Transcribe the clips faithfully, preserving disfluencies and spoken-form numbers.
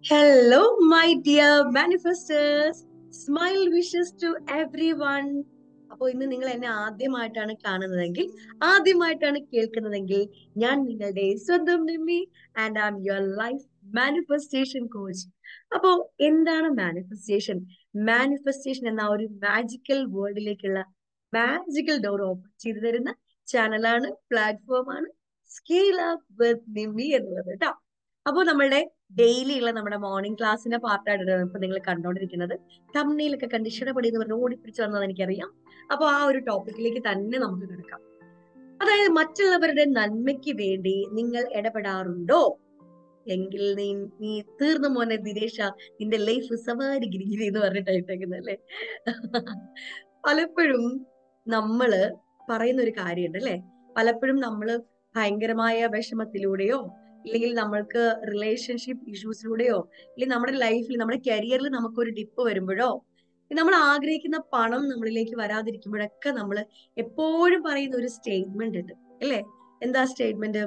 Hello, my dear manifestors. Smile wishes to everyone. അപ്പോൾ ഇന്ന് നിങ്ങൾ എന്നെ ആദ്യമായിട്ടാണ് കാണുന്നതെങ്കിൽ ആദ്യമായിട്ടാണ് കേൾക്കുന്നതെങ്കിൽ ഞാൻ നിങ്ങളുടെ സ്വന്തം Nimmi and I am your life manifestation coach. അപ്പോൾ എന്താണ് മാനിഫെസ്റ്റേഷൻ? മാനിഫെസ്റ്റേഷൻ എന്ന ഒരു മാജിക്കൽ വേൾഡിലേക്കുള്ള മാജിക്കൽ ഡോർ ഓപ്പൺ ചെയ്തു തരുന്ന ചാനലാണ്, പ്ലാറ്റ്ഫോമാണ് സ്കെയിൽ അപ്പ് വിത്ത് നിമ്മി എന്നുള്ളത് കേട്ടോ. അപ്പോൾ നമ്മളുടെ ഡെയിലി ഉള്ള നമ്മുടെ മോർണിംഗ് ക്ലാസ്സിന്റെ പാർട്ടായിട്ടാണ് ഇപ്പൊ നിങ്ങൾ കണ്ടോണ്ടിരിക്കുന്നത്. തമ്മിലൊക്കെ കണ്ട് ഇഷ്ടപ്പെടി എന്ന് പറഞ്ഞ് ഓടിപ്പിടിച്ച് വന്നത് എനിക്കറിയാം. അപ്പൊ ആ ഒരു ടോപ്പിക്കിലേക്ക് തന്നെ നമുക്ക് കിടക്കാം. അതായത് മറ്റുള്ളവരുടെ നന്മയ്ക്ക് വേണ്ടി നിങ്ങൾ ഇടപെടാറുണ്ടോ? എങ്കിൽ നീ നീ തീർന്നു മോനെ ദിനേശ, നിന്റെ ലൈഫ് സവാരി ഗിരിഗിരി എന്ന് പറഞ്ഞിട്ടായിട്ടേക്കുന്നല്ലേ. പലപ്പോഴും നമ്മള് പറയുന്ന ഒരു കാര്യമുണ്ട് അല്ലെ, പലപ്പോഴും നമ്മള് ഭയങ്കരമായ വിഷമത്തിലൂടെയോ ഇല്ലെങ്കിൽ നമ്മൾക്ക് റിലേഷൻഷിപ്പ് ഇഷ്യൂസിലൂടെയോ ഇല്ലെങ്കിൽ നമ്മുടെ ലൈഫിൽ നമ്മുടെ കരിയറിൽ നമുക്കൊരു ഡിപ്പ് വരുമ്പോഴോ നമ്മൾ ആഗ്രഹിക്കുന്ന പണം നമ്മളിലേക്ക് വരാതിരിക്കുമ്പോഴൊക്കെ നമ്മൾ എപ്പോഴും പറയുന്ന ഒരു സ്റ്റേറ്റ്മെന്റ് ഉണ്ട് അല്ലേ? എന്താ സ്റ്റേറ്റ്മെന്റ്?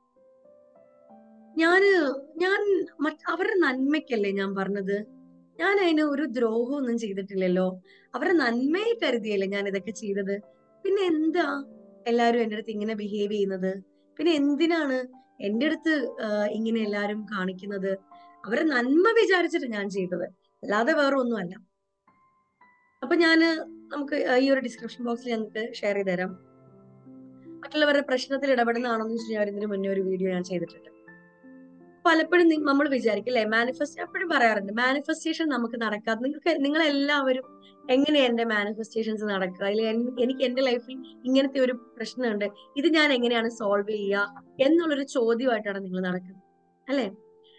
ഞാന് ഞാൻ അവരുടെ നന്മയ്ക്കല്ലേ ഞാൻ പറഞ്ഞത്, ഞാൻ അതിന് ഒരു ദ്രോഹം ഒന്നും ചെയ്തിട്ടില്ലല്ലോ, അവരുടെ നന്മയെ കരുതിയല്ലേ ഞാൻ ഇതൊക്കെ ചെയ്തത്, പിന്നെ എന്താ എല്ലാരും എന്റെ അടുത്ത് ഇങ്ങനെ ബിഹേവ് ചെയ്യുന്നത്, പിന്നെ എന്തിനാണ് എന്റെ അടുത്ത് ഇങ്ങനെ എല്ലാരും കാണിക്കുന്നത്, അവരുടെ നന്മ വിചാരിച്ചിട്ട് ഞാൻ ചെയ്തത്, അല്ലാതെ വേറെ ഒന്നും അല്ല. അപ്പൊ ഞാന് നമുക്ക് ഈ ഒരു ഡിസ്ക്രിപ്ഷൻ ബോക്സിൽ ഞങ്ങൾക്ക് ഷെയർ ചെയ്ത് തരാം. മറ്റുള്ളവരുടെ പ്രശ്നത്തിൽ ഇടപെടുന്നതാണെന്ന് വെച്ച് ഞാൻ ഇതിന് മുന്നേ ഒരു വീഡിയോ ഞാൻ ചെയ്തിട്ടുണ്ട്. പലപ്പോഴും നമ്മൾ വിചാരിക്കും അല്ലെ, മാനിഫെസ്റ്റ് എപ്പോഴും പറയാറുണ്ട് മാനിഫെസ്റ്റേഷൻ നമുക്ക് നടക്കാതെ, നിങ്ങൾക്ക് നിങ്ങൾ എല്ലാവരും എങ്ങനെയാ എന്റെ മാനിഫെസ്റ്റേഷൻസ് നടക്കുക, അല്ലെങ്കിൽ എനിക്ക് എന്റെ ലൈഫിൽ ഇങ്ങനത്തെ ഒരു പ്രശ്നമുണ്ട്, ഇത് ഞാൻ എങ്ങനെയാണ് സോൾവ് ചെയ്യുക എന്നുള്ളൊരു ചോദ്യമായിട്ടാണ് നിങ്ങൾ നടക്കുന്നത് അല്ലെ.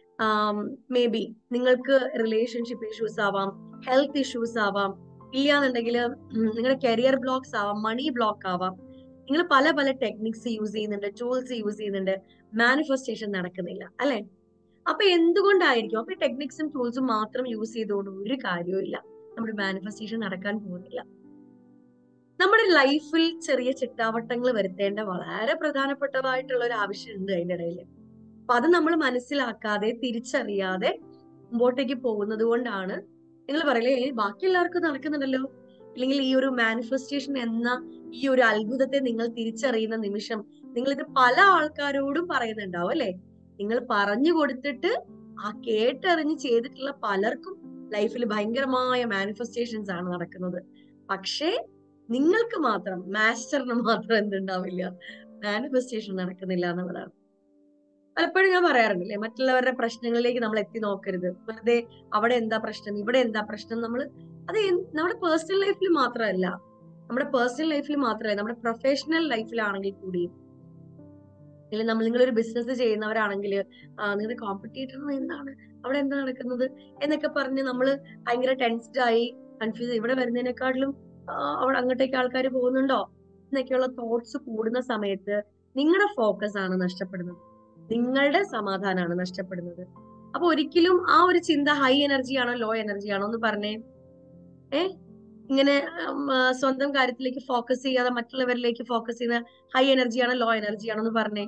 മേ ബി നിങ്ങൾക്ക് റിലേഷൻഷിപ്പ് ഇഷ്യൂസ് ആവാം, ഹെൽത്ത് ഇഷ്യൂസ് ആവാം, ഇല്ലാന്നുണ്ടെങ്കിൽ നിങ്ങളുടെ കരിയർ ബ്ലോക്സ് ആവാം, മണി ബ്ലോക്ക് ആവാം. നിങ്ങൾ പല പല ടെക്നിക്സ് യൂസ് ചെയ്യുന്നുണ്ട്, ടൂൾസ് യൂസ് ചെയ്യുന്നുണ്ട്, മാനിഫെസ്റ്റേഷൻ നടക്കുന്നില്ല അല്ലെ. അപ്പൊ എന്തുകൊണ്ടായിരിക്കും? അപ്പൊ ടെക്നിക്സും ടൂൾസും മാത്രം യൂസ് ചെയ്തുകൊണ്ട് ഒരു കാര്യവും ഇല്ല, നമ്മുടെ മാനിഫെസ്റ്റേഷൻ നടക്കാൻ പോകുന്നില്ല. നമ്മുടെ ലൈഫിൽ ചെറിയ ചിട്ടാവട്ടങ്ങൾ വരുത്തേണ്ട വളരെ പ്രധാനപ്പെട്ടതായിട്ടുള്ള ഒരു ആവശ്യമുണ്ട് അതിന്റെ ഇടയിൽ. അപ്പൊ അത് നമ്മൾ മനസ്സിലാക്കാതെ തിരിച്ചറിയാതെ മുമ്പോട്ടേക്ക് പോകുന്നത് കൊണ്ടാണ് നിങ്ങൾ പറയില്ലേ ബാക്കി എല്ലാവർക്കും നടക്കുന്നുണ്ടല്ലോ, അല്ലെങ്കിൽ ഈ ഒരു മാനിഫെസ്റ്റേഷൻ എന്ന ഈ ഒരു അത്ഭുതത്തെ നിങ്ങൾ തിരിച്ചറിയുന്ന നിമിഷം നിങ്ങൾ ഇത് പല ആൾക്കാരോടും പറയുന്നുണ്ടാവും അല്ലെ. നിങ്ങൾ പറഞ്ഞു കൊടുത്തിട്ട് ആ കേട്ടറിഞ്ഞ് ചെയ്തിട്ടുള്ള പലർക്കും ലൈഫിൽ ഭയങ്കരമായ മാനിഫെസ്റ്റേഷൻസ് ആണ് നടക്കുന്നത്. പക്ഷേ നിങ്ങൾക്ക് മാത്രം, മാസ്റ്ററിന് മാത്രം എന്തുണ്ടാവില്ല, മാനിഫെസ്റ്റേഷൻ നടക്കുന്നില്ല എന്നുള്ളതാണ്. പലപ്പോഴും ഞാൻ പറയാറുണ്ടല്ലേ, മറ്റുള്ളവരുടെ പ്രശ്നങ്ങളിലേക്ക് നമ്മൾ എത്തി നോക്കരുത്. വെറുതെ അവിടെ എന്താ പ്രശ്നം, ഇവിടെ എന്താ പ്രശ്നം, നമ്മൾ അത് നമ്മുടെ പേഴ്സണൽ ലൈഫിൽ മാത്രമല്ല, നമ്മുടെ പേഴ്സണൽ ലൈഫിൽ മാത്രമല്ല നമ്മുടെ പ്രൊഫഷണൽ ലൈഫിലാണെങ്കിൽ കൂടി, അല്ലെങ്കിൽ നമ്മൾ നിങ്ങളൊരു ബിസിനസ് ചെയ്യുന്നവരാണെങ്കിൽ നിങ്ങളുടെ കോമ്പറ്റീറ്റർ എന്താണ്, അവിടെ എന്താ നടക്കുന്നത് എന്നൊക്കെ പറഞ്ഞ് നമ്മൾ ഭയങ്കര ടെൻസ്ഡ് ആയി കൺഫ്യൂസ്, ഇവിടെ വരുന്നതിനെക്കാട്ടിലും അവിടെ അങ്ങോട്ടേക്ക് ആൾക്കാർ പോകുന്നുണ്ടോ എന്നൊക്കെയുള്ള തോട്ട്സ് കൂടുന്ന സമയത്ത് നിങ്ങളുടെ ഫോക്കസ് ആണ് നഷ്ടപ്പെടുന്നത്, നിങ്ങളുടെ സമാധാനമാണ് നഷ്ടപ്പെടുന്നത്. അപ്പൊ ഒരിക്കലും ആ ഒരു ചിന്ത ഹൈ എനർജി ആണോ ലോ എനർജി ആണോ എന്ന് പറഞ്ഞേ. ഏ ഇങ്ങനെ സ്വന്തം കാര്യത്തിലേക്ക് ഫോക്കസ് ചെയ്യാതെ മറ്റുള്ളവരിലേക്ക് ഫോക്കസ് ചെയ്യുന്ന ഹൈ എനർജി ആണോ ലോ എനർജി ആണോ എന്ന് പറഞ്ഞേ.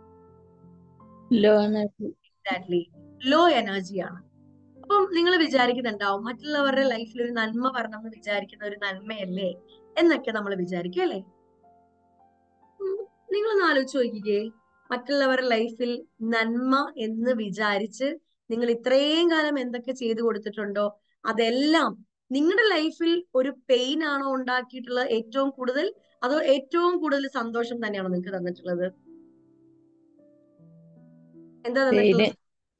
Low energy. എക്സാക്ട്ലി, ലോ എനർജിയാണ്. അപ്പം നിങ്ങൾ വിചാരിക്കുന്നുണ്ടാവും മറ്റുള്ളവരുടെ ലൈഫിൽ ഒരു നന്മ വരണം എന്ന് വിചാരിക്കുന്ന ഒരു നന്മയല്ലേ എന്നൊക്കെ നമ്മൾ വിചാരിക്കും അല്ലേ. നിങ്ങളൊന്ന് ആലോചിച്ച് നോക്കിക്കേ, മറ്റുള്ളവരുടെ ലൈഫിൽ നന്മ എന്ന് വിചാരിച്ച് നിങ്ങൾ ഇത്രയും കാലം എന്തൊക്കെ ചെയ്തു കൊടുത്തിട്ടുണ്ടോ അതെല്ലാം നിങ്ങളുടെ ലൈഫിൽ ഒരു പെയിൻ ആണോ ഉണ്ടാക്കിയിട്ടുള്ളത് ഏറ്റവും കൂടുതൽ, അതോ ഏറ്റവും കൂടുതൽ സന്തോഷം തന്നെയാണോ നിങ്ങൾക്ക് തന്നിട്ടുള്ളത്? എന്താ തന്നിട്ടുള്ളത്?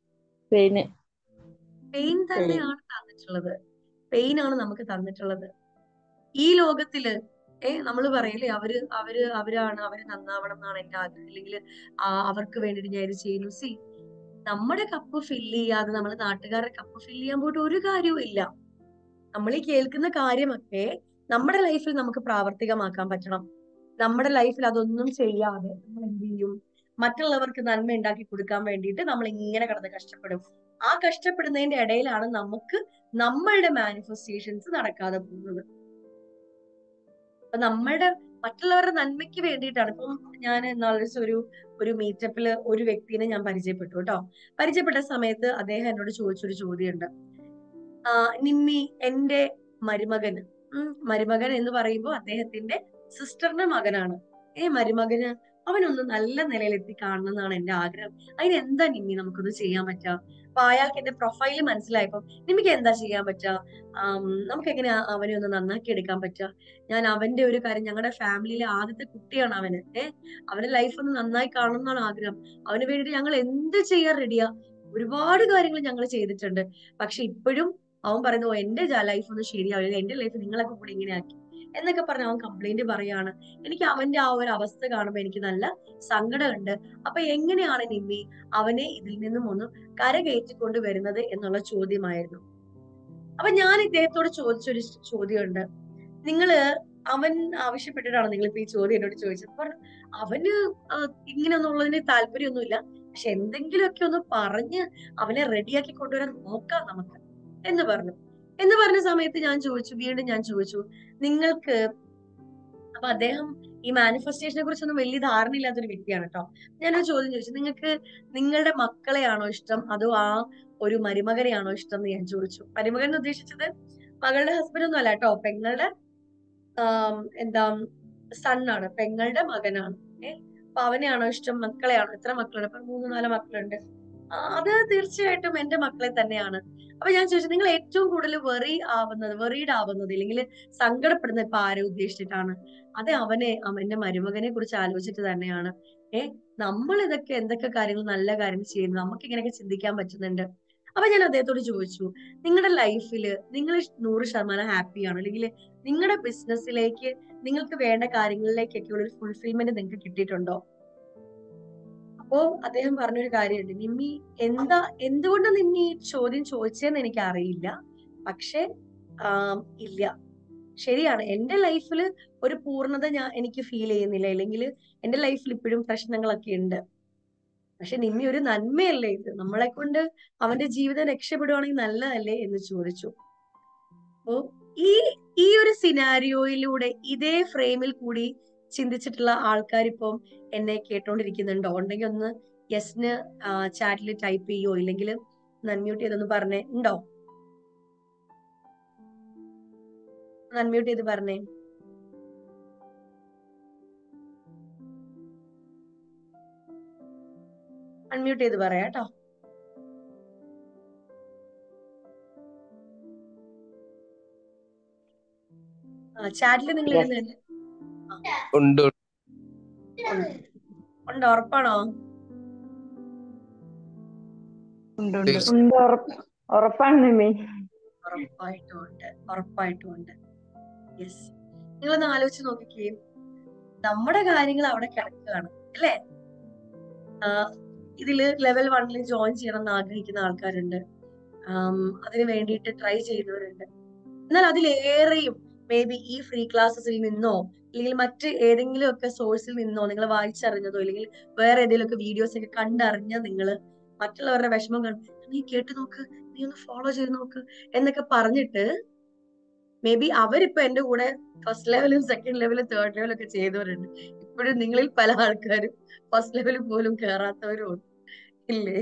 പെയിൻ തന്നെയാണ് തന്നിട്ടുള്ളത്, പെയിൻ ആണ് നമുക്ക് തന്നിട്ടുള്ളത്. ഈ ലോകത്തില് ഏഹ് നമ്മൾ പറയില്ലേ അവര് അവര് അവരാണ് അവര് നന്നാവണം എന്നാണ് എന്റെ ആഗ്രഹം, അല്ലെങ്കിൽ അവർക്ക് വേണ്ടിട്ട് ഞാൻ ഇത് ചെയ്യുന്നു. സി, നമ്മുടെ കപ്പ് ഫില്ല് ചെയ്യാതെ നമ്മൾ നാട്ടുകാരുടെ കപ്പ് ഫില്ല് ചെയ്യാൻ പോയിട്ട് ഒരു കാര്യവും ഇല്ല. നമ്മൾ ഈ കേൾക്കുന്ന കാര്യമൊക്കെ നമ്മുടെ ലൈഫിൽ നമുക്ക് പ്രാവർത്തികമാക്കാൻ പറ്റണം. നമ്മുടെ ലൈഫിൽ അതൊന്നും ചെയ്യാതെ നമ്മൾ എന്ത് ചെയ്യും? മറ്റുള്ളവർക്ക് നന്മ ഉണ്ടാക്കി കൊടുക്കാൻ വേണ്ടിയിട്ട് നമ്മൾ ഇങ്ങനെ കിടന്ന് കഷ്ടപ്പെടും. ആ കഷ്ടപ്പെടുന്നതിന്റെ ഇടയിലാണ് നമുക്ക് നമ്മളുടെ മാനിഫെസ്റ്റേഷൻസ് നടക്കാതെ പോകുന്നത്. അപ്പൊ നമ്മളുടെ മറ്റുള്ളവരുടെ നന്മയ്ക്ക് വേണ്ടിയിട്ടാണ്. ഇപ്പം ഞാൻ ഇന്നാളൊരു ദിവസം ഒരു ഒരു മീറ്റപ്പില് ഒരു വ്യക്തിനെ ഞാൻ പരിചയപ്പെട്ടു കേട്ടോ. പരിചയപ്പെട്ട സമയത്ത് അദ്ദേഹം എന്നോട് ചോദിച്ചൊരു ചോദ്യമുണ്ട്. ആ നിമ്മി, എന്റെ മരുമകന് ഉം മരുമകൻ എന്ന് പറയുമ്പോൾ അദ്ദേഹത്തിന്റെ സിസ്റ്ററിന്റെ മകനാണ്. ഏ മരുമകന് അവനൊന്ന് നല്ല നിലയിലെത്തി കാണണം എന്നാണ് എന്റെ ആഗ്രഹം. അതിന് എന്താ നിമ്മി നമുക്കൊന്ന് ചെയ്യാൻ പറ്റുക? അപ്പൊ അയാൾക്ക് എന്റെ പ്രൊഫൈല് മനസ്സിലായപ്പോ നിമ്മിക്ക് എന്താ ചെയ്യാൻ പറ്റുക? ആം, നമുക്ക് എങ്ങനെ അവനെ ഒന്ന് നന്നാക്കി എടുക്കാൻ പറ്റുക? ഞാൻ അവന്റെ ഒരു കാര്യം, ഞങ്ങളുടെ ഫാമിലിയിലെ ആദ്യത്തെ കുട്ടിയാണ് അവന്. ഏഹ് അവന്റെ ലൈഫ് ഒന്ന് നന്നായി കാണണം എന്നാണ് ആഗ്രഹം. അവന് വേണ്ടിയിട്ട് ഞങ്ങൾ എന്ത് ചെയ്യാൻ റെഡിയാ. ഒരുപാട് കാര്യങ്ങൾ ഞങ്ങൾ ചെയ്തിട്ടുണ്ട്. പക്ഷെ ഇപ്പോഴും അവൻ പറയുന്നു, "ഓ, എന്റെ ലൈഫ് ഒന്നും ശരിയാവില്ല, എന്റെ ലൈഫ് നിങ്ങളൊക്കെ കൂടി ഇങ്ങനെ ആക്കി" എന്നൊക്കെ പറഞ്ഞ് അവൻ കംപ്ലൈന്റ് പറയാണ്. എനിക്ക് അവന്റെ ആ ഒരു അവസ്ഥ കാണുമ്പോൾ എനിക്ക് നല്ല സങ്കടമുണ്ട്. അപ്പൊ എങ്ങനെയാണ് നിമ്മി അവനെ ഇതിൽ നിന്നും ഒന്ന് കരകയറ്റിക്കൊണ്ട് വരുന്നത് എന്നുള്ള ചോദ്യമായിരുന്നു. അപ്പൊ ഞാൻ ഇദ്ദേഹത്തോട് ചോദിച്ചൊരു ചോദ്യമുണ്ട്. നിങ്ങള് അവൻ ആവശ്യപ്പെട്ടിട്ടാണ് നിങ്ങൾ ഇപ്പൊ ഈ ചോദ്യം എന്നോട് ചോദിച്ചത്. പറഞ്ഞു, അവന് ഇങ്ങനെയൊന്നുള്ളതിന് താല്പര്യമൊന്നുമില്ല. പക്ഷെ എന്തെങ്കിലുമൊക്കെ ഒന്ന് പറഞ്ഞ് അവനെ റെഡിയാക്കി കൊണ്ടുവരാൻ നോക്കാം നമുക്ക് എന്ന് പറഞ്ഞു. എന്ന് പറഞ്ഞ സമയത്ത് ഞാൻ ചോദിച്ചു, വീണ്ടും ഞാൻ ചോദിച്ചു, നിങ്ങൾക്ക് അപ്പൊ അദ്ദേഹം ഈ മാനിഫെസ്റ്റേഷനെ കുറിച്ചൊന്നും വലിയ ധാരണയില്ലാത്തൊരു വ്യക്തിയാണ് കേട്ടോ. ഞാനൊരു ചോദ്യം ചോദിച്ചു, നിങ്ങൾക്ക് നിങ്ങളുടെ മക്കളെയാണോ ഇഷ്ടം അതോ ആ ഒരു മരുമകനെയാണോ ഇഷ്ടം എന്ന് ഞാൻ ചോദിച്ചു. മരുമകൻ എന്ന് ഉദ്ദേശിച്ചത് മകളുടെ ഹസ്ബൻഡ് ഒന്നും അല്ല കേട്ടോ, പെങ്ങളുടെ ആം, എന്താ സണ്ണാണ്, പെങ്ങളുടെ മകനാണ്. ഏഹ് അപ്പൊ അവനെയാണോ ഇഷ്ടം, മക്കളെയാണോ? എത്ര മക്കളുണ്ട്? അപ്പൊ മൂന്ന് നാല് മക്കളുണ്ട്. ആ, അത് തീർച്ചയായിട്ടും എന്റെ മക്കളെ തന്നെയാണ്. അപ്പൊ ഞാൻ ചോദിച്ചു, നിങ്ങൾ ഏറ്റവും കൂടുതൽ വെറി ആവുന്നത് വെറീഡ് ആവുന്നത് അല്ലെങ്കിൽ സങ്കടപ്പെടുന്നത് ഇപ്പൊ ആരെ ഉദ്ദേശിച്ചിട്ടാണ്? അതെ, അവനെ അവന്റെ മരുമകനെ കുറിച്ച് ആലോചിച്ചിട്ട് തന്നെയാണ്. ഏ നമ്മൾ ഇതൊക്കെ എന്തൊക്കെ കാര്യങ്ങൾ നല്ല കാര്യങ്ങൾ ചെയ്യുന്നു, നമുക്ക് ഇങ്ങനെയൊക്കെ ചിന്തിക്കാൻ പറ്റുന്നുണ്ട്. അപ്പൊ ഞാൻ അദ്ദേഹത്തോട് ചോദിച്ചു, നിങ്ങളുടെ ലൈഫില് നിങ്ങൾ നൂറ് ശതമാനം ഹാപ്പിയാണോ? അല്ലെങ്കിൽ നിങ്ങളുടെ ബിസിനസ്സിലേക്ക് നിങ്ങൾക്ക് വേണ്ട കാര്യങ്ങളിലേക്കൊക്കെ ഉള്ള ഒരു ഫുൾഫിൽമെന്റ് നിങ്ങൾക്ക് കിട്ടിയിട്ടുണ്ടോ? അപ്പോ അദ്ദേഹം പറഞ്ഞൊരു കാര്യമുണ്ട്, നിമ്മി എന്താ എന്തുകൊണ്ട് നിമ്മി ഈ ചോദ്യം ചോദിച്ചതെന്ന് എനിക്ക് അറിയില്ല. പക്ഷെ ആം, ഇല്ല, ശരിയാണ്, എന്റെ ലൈഫിൽ ഒരു പൂർണ്ണത ഞാൻ എനിക്ക് ഫീൽ ചെയ്യുന്നില്ല. അല്ലെങ്കിൽ എന്റെ ലൈഫിൽ ഇപ്പോഴും പ്രശ്നങ്ങളൊക്കെ ഉണ്ട്. പക്ഷെ നിമ്മി, ഒരു നന്മയല്ലേ ഇത്? നമ്മളെ കൊണ്ട് അവന്റെ ജീവിതം രക്ഷപ്പെടുവാണെങ്കിൽ നല്ലതല്ലേ എന്ന് ചോദിച്ചു. അപ്പോ ഈ ഈ ഒരു സിനാരിയോയിലൂടെ ഇതേ ഫ്രെയിമിൽ കൂടി ചിന്തിച്ചിട്ടുള്ള ആൾക്കാർ ഇപ്പം എന്നെ കേട്ടോണ്ടിരിക്കുന്നുണ്ടോ? ഉണ്ടെങ്കിൽ ഒന്ന് യെസ്ന് ചാറ്റിൽ ടൈപ്പ് ചെയ്യോ, ഇല്ലെങ്കിൽ അൺമ്യൂട്ട് ചെയ്തൊന്ന് പറഞ്ഞേ. ഉണ്ടോ? അൺമ്യൂട്ട് ചെയ്ത് പറഞ്ഞേ. അൺമ്യൂട്ട് ചെയ്ത് പറയാ കേട്ടോ. ചാറ്റിൽ നിങ്ങൾ Yes. ഇടുന്നുണ്ട്. ഉണ്ട് ഉണ്ട്. ഉണ്ട്, ഉറപ്പാണോ? ഉണ്ട് ഉണ്ട് തീർച്ചയായും. ഉണ്ട് ഉറപ്പ് ഉറപ്പാണ് നിമ്മി. ഉറപ്പായിട്ടും ഉണ്ട്, ഉറപ്പായിട്ടും ഉണ്ട്. യെസ്, നിങ്ങളൊന്ന് ആലോചിച്ച് നോക്കിക്കേ. നമ്മുടെ കാര്യങ്ങൾ അവിടെ കിടക്കുകയാണ് അല്ലേ? ആഹ് ഇതില് ലെവൽ വണ്ണിൽ ജോയിൻ ചെയ്യണം എന്ന് ആഗ്രഹിക്കുന്ന ആൾക്കാരുണ്ട്. ആം, അതിന് വേണ്ടിയിട്ട് ട്രൈ ചെയ്യുന്നവരുണ്ട്. എന്നാൽ അതിലേറെയും മേ ബി ഈ ഫ്രീ ക്ലാസ്സസിൽ നിന്നോ അല്ലെങ്കിൽ മറ്റ് ഏതെങ്കിലും ഒക്കെ സോഴ്സിൽ നിന്നോ നിങ്ങൾ വായിച്ചറിഞ്ഞതോ അല്ലെങ്കിൽ വേറെ ഏതെങ്കിലും ഒക്കെ വീഡിയോസ് ഒക്കെ കണ്ടറിഞ്ഞ നിങ്ങൾ മറ്റുള്ളവരുടെ വിഷമം കണ്ട് നീ കേട്ട് നോക്ക്, നീ ഒന്ന് ഫോളോ ചെയ്ത് നോക്ക് എന്നൊക്കെ പറഞ്ഞിട്ട് മേ ബി അവരിപ്പോ എന്റെ കൂടെ ഫസ്റ്റ് ലെവലും സെക്കൻഡ് ലെവലും തേർഡ് ലെവലും ഒക്കെ ചെയ്തവരുണ്ട്. ഇപ്പോഴും നിങ്ങളിൽ പല ആൾക്കാരും ഫസ്റ്റ് ലെവലിൽ പോലും കയറാത്തവരും ഉണ്ട്, ഇല്ലേ?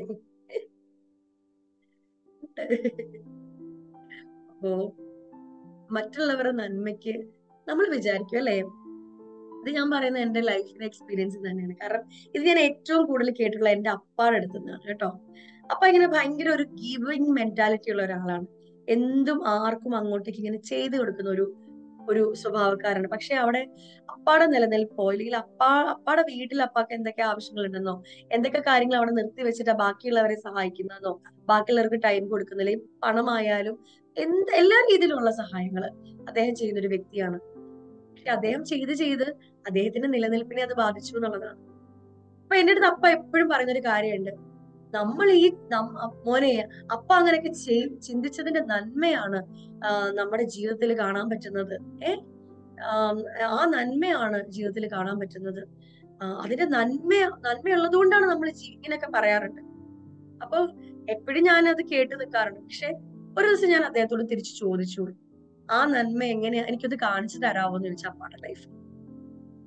അപ്പോ മറ്റുള്ളവരുടെ നന്മയ്ക്ക് നമ്മൾ വിചാരിക്കും അല്ലേ? ഇത് ഞാൻ പറയുന്നത് എന്റെ ലൈഫിലെ എക്സ്പീരിയൻസ് തന്നെയാണ്. കാരണം ഇത് ഞാൻ ഏറ്റവും കൂടുതൽ കേട്ടിട്ടുള്ള എന്റെ അപ്പാടെ അടുത്ത് നിന്നാണ് കേട്ടോ. അപ്പ ഇങ്ങനെ ഭയങ്കര ഒരു ഗിവിങ് മെന്റാലിറ്റി ഉള്ള ഒരാളാണ്. എന്തും ആർക്കും അങ്ങോട്ടേക്ക് ഇങ്ങനെ ചെയ്തു കൊടുക്കുന്ന ഒരു ഒരു സ്വഭാവക്കാരാണ്. പക്ഷെ അവിടെ അപ്പാടെ നിലനിൽപ്പോ അല്ലെങ്കിൽ അപ്പാ അപ്പാടെ വീട്ടിൽ അപ്പാക്ക് എന്തൊക്കെ ആവശ്യങ്ങളുണ്ടെന്നോ എന്തൊക്കെ കാര്യങ്ങൾ അവിടെ നിർത്തി വെച്ചിട്ടാ ബാക്കിയുള്ളവരെ സഹായിക്കുന്നതെന്നോ ബാക്കിയുള്ളവർക്ക് ടൈം കൊടുക്കുന്നില്ല, പണമായാലും എന്ത് എല്ലാ രീതിയിലുള്ള സഹായങ്ങള് അദ്ദേഹം ചെയ്യുന്ന ഒരു വ്യക്തിയാണ്. പക്ഷെ അദ്ദേഹം ചെയ്ത് ചെയ്ത് അദ്ദേഹത്തിന്റെ നിലനിൽപ്പിനെ അത് ബാധിച്ചു എന്നുള്ളതാണ്. അപ്പൊ എന്റെ അടുത്ത് അപ്പ എപ്പോഴും പറയുന്ന ഒരു കാര്യമുണ്ട്, നമ്മൾ ഈ നം- മോനെ, അപ്പ അങ്ങനെയൊക്കെ ചെയ് ചിന്തിച്ചതിന്റെ നന്മയാണ് ആ, നമ്മുടെ ജീവിതത്തിൽ കാണാൻ പറ്റുന്നത്. ഏ ആം, ആ നന്മയാണ് ജീവിതത്തിൽ കാണാൻ പറ്റുന്നത്. ആ, അതിന്റെ നന്മ നന്മയുള്ളത് കൊണ്ടാണ് നമ്മൾ ഇങ്ങനെയൊക്കെ പറയാറുണ്ട്. അപ്പൊ എപ്പോഴും ഞാൻ അത് കേട്ട് നിൽക്കാറുണ്ട്. പക്ഷെ ഒരു ദിവസം ഞാൻ അദ്ദേഹത്തോട് തിരിച്ചു ചോദിച്ചു, ആ നന്മ എങ്ങനെയാ എനിക്കത് കാണിച്ചു തരാമോ എന്ന് ചോദിച്ചാൽ അപ്പാടെ ലൈഫ്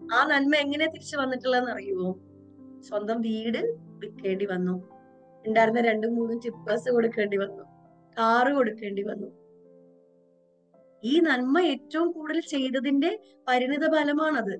ആ നന്മ എങ്ങനെ തിരിച്ചു വന്നിട്ടുള്ളതെന്ന് അറിയുമോ? സ്വന്തം വീട് വിൽക്കേണ്ടി വന്നു, ഉണ്ടായിരുന്ന രണ്ടും മൂന്നും ടിപ്പേഴ്സ് കൊടുക്കേണ്ടി വന്നു, കാറ് കൊടുക്കേണ്ടി വന്നു. ഈ നന്മ ഏറ്റവും കൂടുതൽ ചെയ്തതിന്റെ പരിണിത ഫലമാണത്.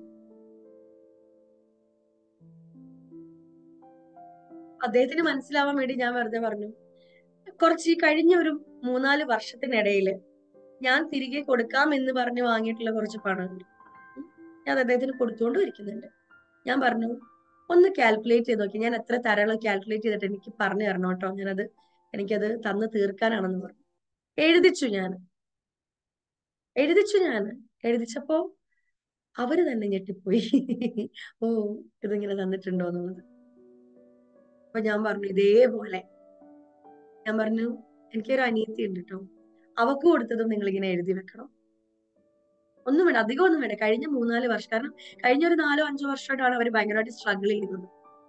അദ്ദേഹത്തിന് മനസ്സിലാവാൻ വേണ്ടി ഞാൻ വെറുതെ പറഞ്ഞു, കുറച്ച് ഈ കഴിഞ്ഞ ഒരു മൂന്നാല് വർഷത്തിനിടയില് ഞാൻ തിരികെ കൊടുക്കാം എന്ന് പറഞ്ഞ് വാങ്ങിയിട്ടുള്ള കുറച്ച് പണമുണ്ട്. ഞാൻ അദ്ദേഹത്തിന് കൊടുത്തുകൊണ്ട് ഇരിക്കുന്നുണ്ട്. ഞാൻ പറഞ്ഞു, ഒന്ന് കാൽക്കുലേറ്റ് ചെയ്ത് നോക്കി, ഞാൻ എത്ര തരങ്ങൾ കാൽക്കുലേറ്റ് ചെയ്തിട്ട് എനിക്ക് പറഞ്ഞു തരണം കേട്ടോ, ഞാനത് എനിക്കത് തന്ന് തീർക്കാനാണെന്ന് പറഞ്ഞു. എഴുതിച്ചു ഞാൻ എഴുതിച്ചു ഞാൻ എഴുതിച്ചപ്പോ അവര് തന്നെ ഞെട്ടിപ്പോയി. ഓ, ഇതിങ്ങനെ തന്നിട്ടുണ്ടോ എന്നുള്ളത്. അപ്പൊ ഞാൻ പറഞ്ഞു ഇതേപോലെ, ഞാൻ പറഞ്ഞു എനിക്കൊരു അനിയത്തി ഉണ്ട് കേട്ടോ, അവക്ക് കൊടുത്തതും നിങ്ങൾ ഇങ്ങനെ എഴുതി വെക്കണം. ഒന്നും വേണ്ട, അധികം ഒന്നും വേണ്ട. കഴിഞ്ഞ മൂന്നാല് വർഷം, കാരണം കഴിഞ്ഞ ഒരു നാലോ അഞ്ചോ വർഷമായിട്ടാണ് അവർ ഭയങ്കരമായിട്ട് സ്ട്രഗിൾ ചെയ്യുന്നത്.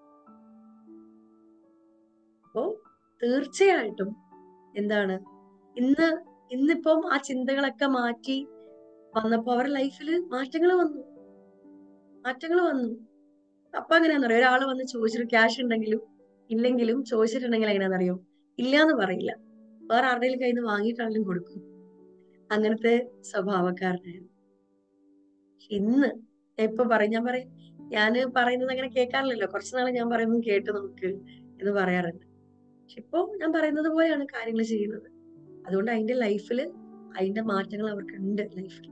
അപ്പോ തീർച്ചയായിട്ടും എന്താണ്, ഇന്ന് ഇന്നിപ്പം ആ ചിന്തകളൊക്കെ മാറ്റി വന്നപ്പോ അവരുടെ ലൈഫിൽ മാറ്റങ്ങൾ വന്നു മാറ്റങ്ങൾ വന്നു അപ്പൊ എങ്ങനെയാണെന്നറിയോ, ഒരാള് വന്ന് ചോദിച്ചിട്ട് ക്യാഷ് ഉണ്ടെങ്കിലും ഇല്ലെങ്കിലും ചോദിച്ചിട്ടുണ്ടെങ്കിൽ എങ്ങനെയാണെന്നറിയോ, ഇല്ലാന്ന് പറയില്ല, വേറെ ആരുടെയും കയ്യിൽ നിന്ന് വാങ്ങിയിട്ടാണെങ്കിലും കൊടുക്കും. അങ്ങനത്തെ സ്വഭാവക്കാരനായിരുന്നു. ഇന്ന് ഇപ്പൊ പറയും, ഞാൻ പറയും, ഞാന് പറയുന്നത് അങ്ങനെ കേൾക്കാറില്ലല്ലോ, കുറച്ചു നാളെ ഞാൻ പറയുന്നത് കേട്ട് നമുക്ക് എന്ന് പറയാറുണ്ട്. പക്ഷെ ഇപ്പൊ ഞാൻ പറയുന്നത് പോലെയാണ് കാര്യങ്ങൾ ചെയ്യുന്നത്. അതുകൊണ്ട് അതിന്റെ ലൈഫില് അതിന്റെ മാറ്റങ്ങൾ അവർക്കുണ്ട്. ലൈഫിൽ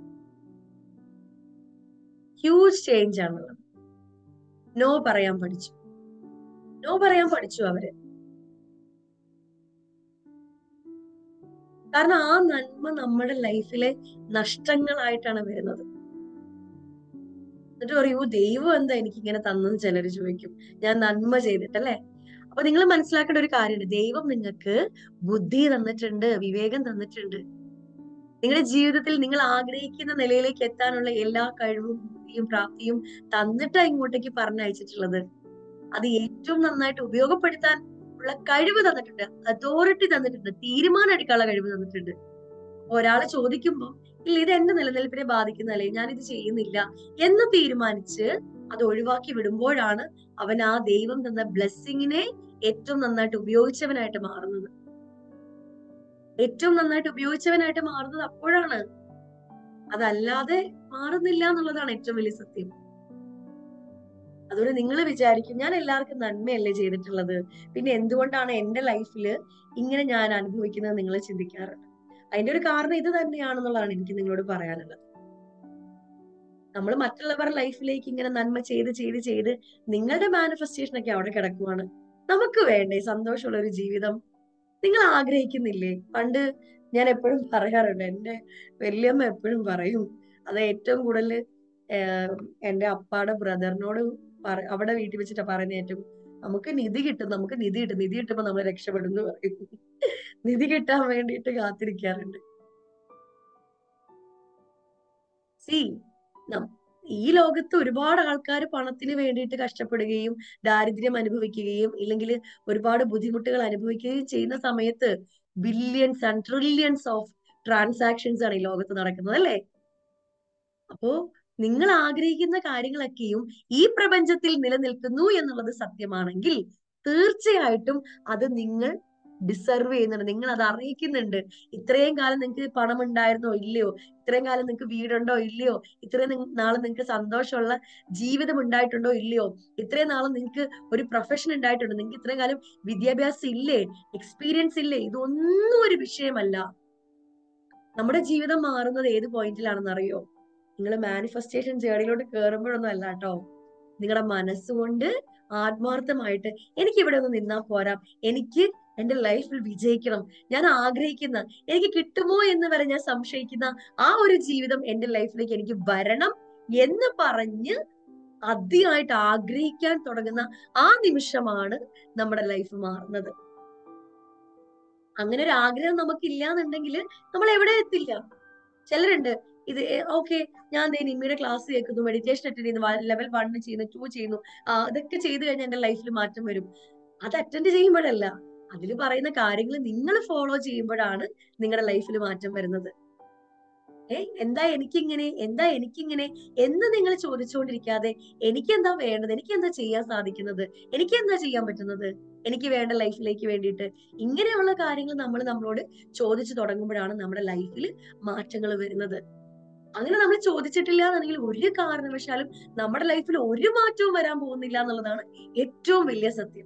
ഹ്യൂജ് ചേഞ്ച് ആണുള്ളത്. നോ പറയാൻ പഠിച്ചു നോ പറയാൻ പഠിച്ചു അവര്. കാരണം ആ നന്മ നമ്മുടെ ലൈഫിലെ നഷ്ടങ്ങളായിട്ടാണ് വരുന്നത്. എന്നിട്ട് പറയൂ, ദൈവം എന്താ എനിക്ക് ഇങ്ങനെ തന്നെന്ന് ചിലര് ചോദിക്കും, ഞാൻ നന്മ ചെയ്തിട്ടല്ലേ. അപ്പൊ നിങ്ങൾ മനസ്സിലാക്കേണ്ട ഒരു കാര്യമുണ്ട്, ദൈവം നിങ്ങൾക്ക് ബുദ്ധി തന്നിട്ടുണ്ട്, വിവേകം തന്നിട്ടുണ്ട്. നിങ്ങളുടെ ജീവിതത്തിൽ നിങ്ങൾ ആഗ്രഹിക്കുന്ന നിലയിലേക്ക് എത്താനുള്ള എല്ലാ കഴിവും ബുദ്ധിയും പ്രാപ്തിയും തന്നിട്ടാ ഇങ്ങോട്ടേക്ക് പറഞ്ഞയച്ചിട്ടുള്ളത്. അത് ഏറ്റവും നന്നായിട്ട് ഉപയോഗപ്പെടുത്താൻ ഉള്ള കഴിവ് തന്നിട്ടുണ്ട്, അതോറിറ്റി തന്നിട്ടുണ്ട്, തീരുമാനം എടുക്കാനുള്ള കഴിവ് തന്നിട്ടുണ്ട്. ഒരാള് ചോദിക്കുമ്പോ ഇല്ല ഇത് എന്റെ നിലനിൽപ്പിനെ ബാധിക്കുന്നതല്ലേ, ഞാൻ ഇത് ചെയ്യുന്നില്ല എന്ന് തീരുമാനിച്ച് അത് ഒഴിവാക്കി വിടുമ്പോഴാണ് അവൻ ആ ദൈവം തന്ന ബ്ലെസ്സിങ്ങിനെ ഏറ്റവും നന്നായിട്ട് ഉപയോഗിച്ചവനായിട്ട് മാറുന്നത്. ഏറ്റവും നന്നായിട്ട് ഉപയോഗിച്ചവനായിട്ട് മാറുന്നത് അപ്പോഴാണ്, അതല്ലാതെ മാറുന്നില്ല എന്നുള്ളതാണ് ഏറ്റവും വലിയ സത്യം. അതുകൊണ്ട് നിങ്ങൾ വിചാരിക്കും ഞാൻ എല്ലാവർക്കും നന്മയല്ലേ ചെയ്തിട്ടുള്ളത്, പിന്നെ എന്തുകൊണ്ടാണ് എന്റെ ലൈഫില് ഇങ്ങനെ ഞാൻ അനുഭവിക്കുന്നത് നിങ്ങൾ ചിന്തിക്കാറുണ്ട്. അതിന്റെ ഒരു കാരണം ഇത് തന്നെയാണെന്നുള്ളതാണ് എനിക്ക് നിങ്ങളോട് പറയാനുള്ളത്. നമ്മൾ മറ്റുള്ളവരുടെ ലൈഫിലേക്ക് ഇങ്ങനെ നന്മ ചെയ്ത് ചെയ്ത് ചെയ്ത് നിങ്ങളുടെ മാനിഫെസ്റ്റേഷൻ ഒക്കെ അവിടെ കിടക്കുവാണ്. നമുക്ക് വേണ്ടേ സന്തോഷമുള്ള ഒരു ജീവിതം? നിങ്ങൾ ആഗ്രഹിക്കുന്നില്ലേ? പണ്ട് ഞാൻ എപ്പോഴും പറയാറുണ്ട്, എന്റെ വല്യമ്മ എപ്പോഴും പറയും, അത് ഏറ്റവും കൂടുതൽ എന്റെ അപ്പാടെ ബ്രദറിനോട് അവിടെ വീട്ടിൽ വെച്ചിട്ടാ പറയുന്നത്, ഏറ്റവും നമുക്ക് നിധി കിട്ടും, നമുക്ക് നിധി കിട്ടും, നിധി കിട്ടുമ്പോ നമ്മൾ രക്ഷപ്പെടും എന്ന് പറയും. നിധി കിട്ടാൻ വേണ്ടിയിട്ട് കാത്തിരിക്കാറുണ്ട്. സി ഈ ലോകത്ത് ഒരുപാട് ആൾക്കാർ പണത്തിന് വേണ്ടിയിട്ട് കഷ്ടപ്പെടുകയും ദാരിദ്ര്യം അനുഭവിക്കുകയും ഇല്ലെങ്കിൽ ഒരുപാട് ബുദ്ധിമുട്ടുകൾ അനുഭവിക്കുകയും ചെയ്യുന്ന സമയത്ത് billions and trillions of transactions ആണ് ഈ ലോകത്ത് നടക്കുന്നത്, അല്ലേ? അപ്പോ നിങ്ങൾ ആഗ്രഹിക്കുന്ന കാര്യങ്ങളൊക്കെയും ഈ പ്രപഞ്ചത്തിൽ നിലനിൽക്കുന്നു എന്നുള്ളത് സത്യമാണെങ്കിൽ തീർച്ചയായിട്ടും അത് നിങ്ങൾ ഡിസർവ് ചെയ്യുന്നുണ്ട്, നിങ്ങൾ അത് അറിയിക്കുന്നുണ്ട്. ഇത്രയും കാലം നിങ്ങൾക്ക് പണം ഉണ്ടായിരുന്നോ ഇല്ലയോ, ഇത്രയും കാലം നിങ്ങൾക്ക് വീടുണ്ടോ ഇല്ലയോ, ഇത്രയും നാളെ നിങ്ങൾക്ക് സന്തോഷമുള്ള ജീവിതം ഉണ്ടായിട്ടുണ്ടോ ഇല്ലയോ, ഇത്രയും നാളെ നിങ്ങൾക്ക് ഒരു പ്രൊഫഷൻ ഉണ്ടായിട്ടുണ്ടോ, നിങ്ങൾക്ക് ഇത്രയും കാലം വിദ്യാഭ്യാസം ഇല്ലേ, എക്സ്പീരിയൻസ് ഇല്ലേ, ഇതൊന്നും ഒരു വിഷയമല്ല. നമ്മുടെ ജീവിതം മാറുന്നത് ഏത് പോയിന്റിലാണെന്ന് അറിയോ? നിങ്ങൾ മാനിഫെസ്റ്റേഷൻ ജേർണിയിലോട്ട് കയറുമ്പോഴൊന്നും അല്ല കേട്ടോ, നിങ്ങളുടെ മനസ്സുകൊണ്ട് ആത്മാർത്ഥമായിട്ട് എനിക്ക് ഇവിടെ ഒന്ന് നിന്നാ പോരാ, എനിക്ക് എന്റെ ലൈഫിൽ വിജയിക്കണം, ഞാൻ ആഗ്രഹിക്കുന്ന, എനിക്ക് കിട്ടുമോ എന്ന് വരെ ഞാൻ സംശയിക്കുന്ന ആ ഒരു ജീവിതം എന്റെ ലൈഫിലേക്ക് എനിക്ക് വരണം എന്ന് പറഞ്ഞ് അതിയായിട്ട് ആഗ്രഹിക്കാൻ തുടങ്ങുന്ന ആ നിമിഷമാണ് നമ്മുടെ ലൈഫ് മാറുന്നത്. അങ്ങനെ ഒരു ആഗ്രഹം നമുക്ക് ഇല്ലാന്നുണ്ടെങ്കിൽ നമ്മൾ എവിടെ എത്തില്ല. ചിലരുണ്ട് ഇത് ഓക്കെ, ഞാൻ ദേ നിമ്മിയുടെ ക്ലാസ് കേൾക്കുന്നു, മെഡിറ്റേഷൻ അറ്റൻഡ് ചെയ്യുന്നു, ലെവൽ വൺ ചെയ്യുന്നു, ടു ചെയ്യുന്നു, ആ ഇതൊക്കെ ചെയ്തു കഴിഞ്ഞാൽ എന്റെ ലൈഫിൽ മാറ്റം വരും. അത് അറ്റൻഡ് ചെയ്യുമ്പോഴല്ല, അതിൽ പറയുന്ന കാര്യങ്ങൾ നിങ്ങൾ ഫോളോ ചെയ്യുമ്പോഴാണ് നിങ്ങളുടെ ലൈഫിൽ മാറ്റം വരുന്നത്. ഏ എന്താ എനിക്കിങ്ങനെ, എന്താ എനിക്കിങ്ങനെ എന്ന് നിങ്ങൾ ചോദിച്ചുകൊണ്ടിരിക്കാതെ എനിക്ക് എന്താ വേണ്ടത്, എനിക്ക് എന്താ ചെയ്യാൻ സാധിക്കുന്നത്, എനിക്ക് എന്താ ചെയ്യാൻ പറ്റുന്നത്, എനിക്ക് വേണ്ട ലൈഫിലേക്ക് വേണ്ടിയിട്ട്, ഇങ്ങനെയുള്ള കാര്യങ്ങൾ നമ്മൾ നമ്മളോട് ചോദിച്ചു തുടങ്ങുമ്പോഴാണ് നമ്മുടെ ലൈഫിൽ മാറ്റങ്ങൾ വരുന്നത്. അങ്ങനെ നമ്മൾ ചോദിച്ചിട്ടില്ല എന്നുണ്ടെങ്കിൽ ഒരു കാരണവശാലും നമ്മുടെ ലൈഫിൽ ഒരു മാറ്റവും വരാൻ പോകുന്നില്ല എന്നുള്ളതാണ് ഏറ്റവും വലിയ സത്യം.